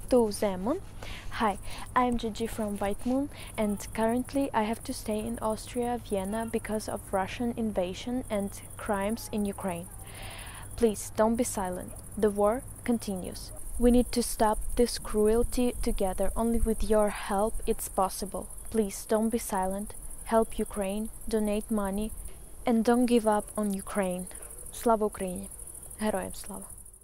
to Zemon. Hi, I'm Gigi from White Moon, and currently I have to stay in Austria, Vienna because of Russian invasion and crimes in Ukraine. Please don't be silent. The war continues. We need to stop this cruelty together. Only with your help it's possible. Please don't be silent. Help Ukraine, donate money, and don't give up on Ukraine. Слава Україні! Героям слава!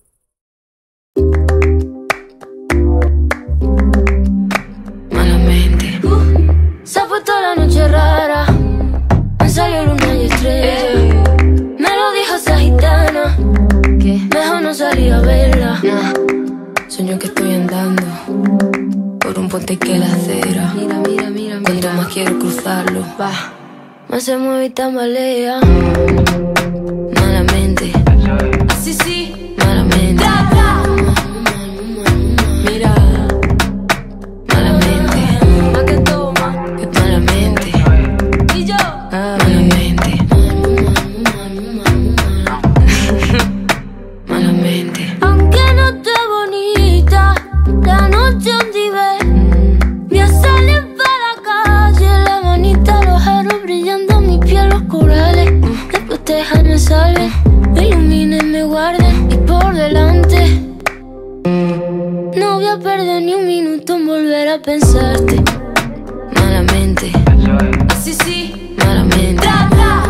Se ha puesto la noche rara, me salió luna y estrella. Me lo dijo esa gitana, que mejor no salir a verla. Sueño que estoy andando por un puente que la acera. Mira. Cuanto más quiero cruzarlo, más se mueve y tambalea. Malamente, así sí, malamente. Mira. Me salven, me iluminen, me guarden y por delante no voy a perder ni un minuto en volver a pensarte. Malamente, así sí, malamente.